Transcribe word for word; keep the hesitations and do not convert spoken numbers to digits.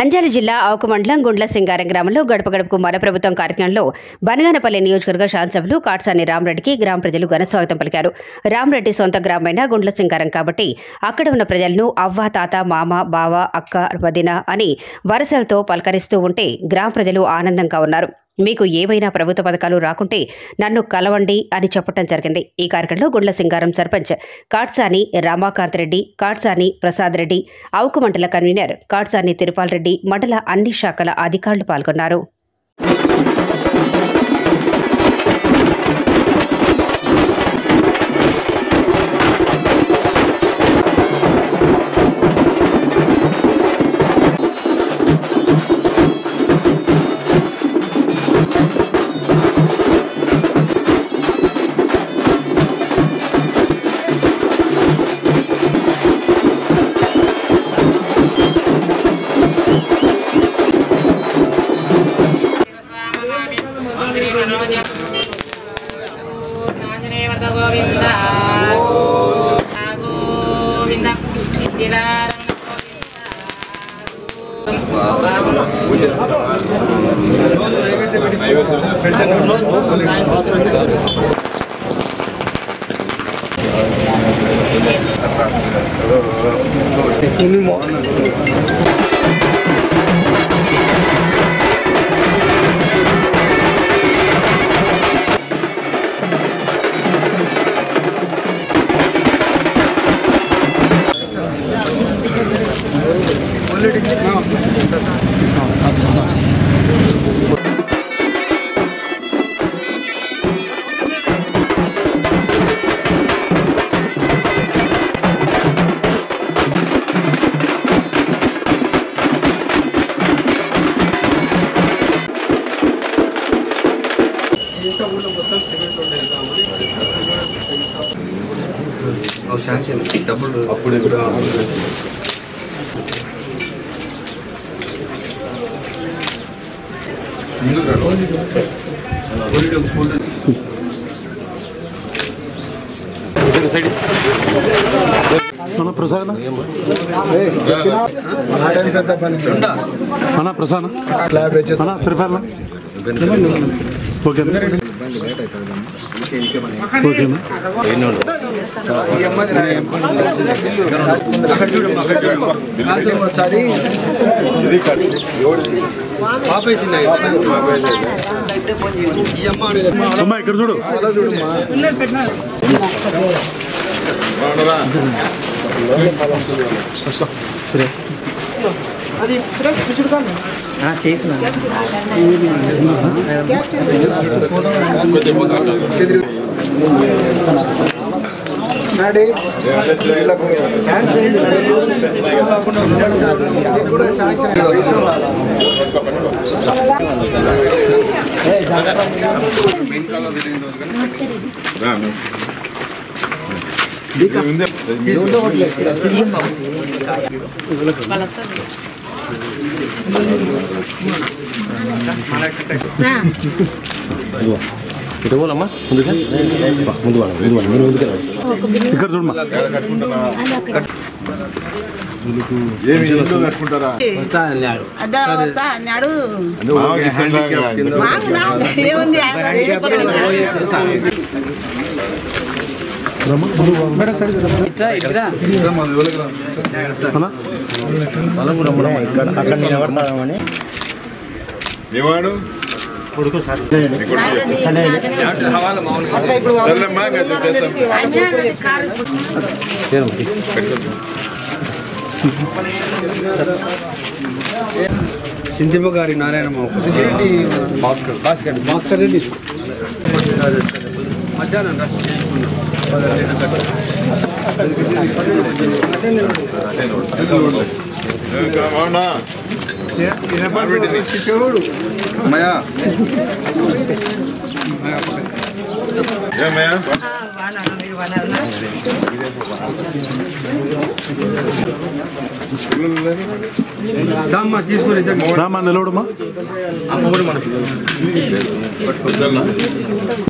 నంద్యాల జిల్లా ఆవుకు మండలం గుండ్ల సింగారం గ్రామంలో గడప గడపకు మన ప్రభుత్వం కార్యక్రమంలో బనగానపల్లి నియోజకవర్గ శాసనసభ్యులు కాట్సాని రామరెడ్డికి గ్రామ ప్రజలు ఘన స్వాగతం పలికారు. రామరెడ్డి సొంత గ్రామమైన గుండ్ల సింగారం కాబట్టి అక్కడ ఉన్న ప్రజలను అవ్వ, తాత, మామ, బావ, అక్క, వదిన అని వరసలతో పలకరిస్తూ ఉంటే గ్రామ ప్రజలు ఆనందంగా ఉన్నారు. మీకు ఏవైనా ప్రభుత్వ పథకాలు రాకుంటే నన్ను కలవండి అని చెప్పడం జరిగింది. ఈ కార్యక్రమంలో గుండ్ల సింగారం సర్పంచ్ కాట్సాని రమాకాంత్ రెడ్డి, కాట్సాని ప్రసాద్ రెడ్డి, ఆవుకు మండల కన్వీనర్ కాట్సాని తిరుపాల్ రెడ్డి, మండల అన్ని శాఖల అధికారులు పాల్గొన్నారు. డబ్బులు అప్పుడే కూడా ప్రసాద్ ప్రసాద్ ప్రిపేర్ ఓకే ఇక్కడ చూడు అది చేసిన ఇటు పోలమ్మా ముందుగా ముందు ముందు ముందుకు ఇక్కడ చూడమ్మా ఏమి ఇల్లు కట్టుకుంటారా అక్కడ నిలబడతామని ఏవాడు కొడుకు సార్ చింతిమ గారి నారాయణ భాస్కర్ భాస్కర్ భాస్కర్ రెడ్డి మధ్యాహ్నం శిశువుడు మయా తీసుకుని నిలవడమా అమ్మ కూడా మనకి